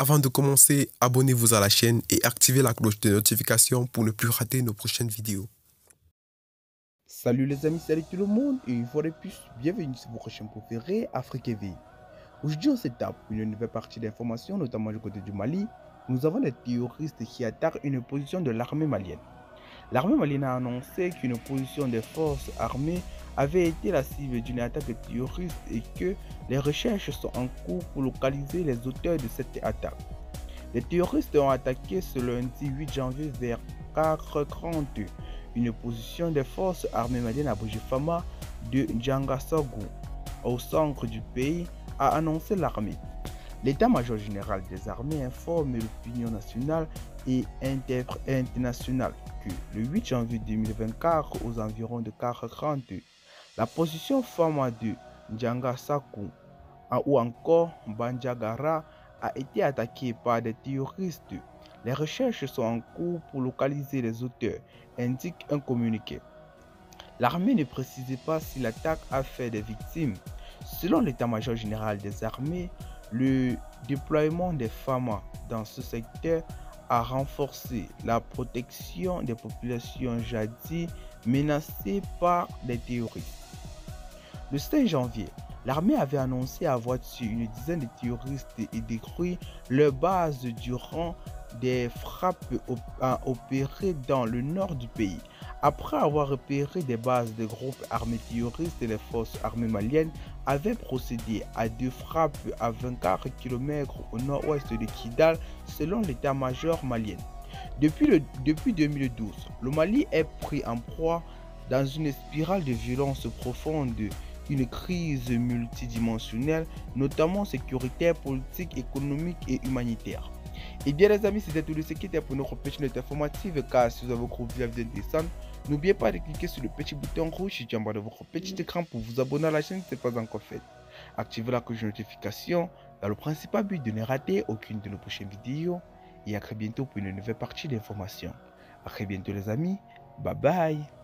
Avant de commencer, abonnez-vous à la chaîne et activez la cloche de notification pour ne plus rater nos prochaines vidéos. Salut les amis, salut tout le monde et une fois de plus, bienvenue sur votre chaîne préférée, Afrique TV. Aujourd'hui, on s'étape une nouvelle partie d'informations, notamment du côté du Mali. Nous avons des terroristes qui attaquent une position de l'armée malienne. L'armée malienne a annoncé qu'une position des forces armées avait été la cible d'une attaque terroriste et que les recherches sont en cours pour localiser les auteurs de cette attaque. Les terroristes ont attaqué ce lundi 8 janvier vers 4h30 une position des forces armées maliennes à Bujifama de Djangassogou, au centre du pays, a annoncé l'armée. L'état-major général des armées informe l'opinion nationale et internationale que le 8 janvier 2024, aux environs de 4h30, la position Fama de Djangassogou ou encore Bandiagara a été attaquée par des terroristes. Les recherches sont en cours pour localiser les auteurs, indique un communiqué. L'armée ne précisait pas si l'attaque a fait des victimes. Selon l'état-major général des armées, le déploiement des FAMA dans ce secteur a renforcé la protection des populations jadis menacées par des terroristes. Le 5 janvier, l'armée avait annoncé avoir tué une dizaine de terroristes et détruit leur base durant des frappes opérées dans le nord du pays. Après avoir repéré des bases de groupes armés terroristes, les forces armées maliennes avaient procédé à 2 frappes à 24 km au nord-ouest de Kidal, selon l'état-major malien. Depuis 2012, le Mali est pris en proie dans une spirale de violence profonde, une crise multidimensionnelle, notamment sécuritaire, politique, économique et humanitaire. Et bien les amis, c'était tout ce qui était pour notre petite note informative, car si vous avez trouvé la vidéo intéressante, n'oubliez pas de cliquer sur le petit bouton rouge situé en bas de votre petit écran pour vous abonner à la chaîne si ce n'est pas encore fait. Activez la cloche de notification dans le principal but de ne rater aucune de nos prochaines vidéos. Et à très bientôt pour une nouvelle partie d'informations. À très bientôt les amis, bye bye.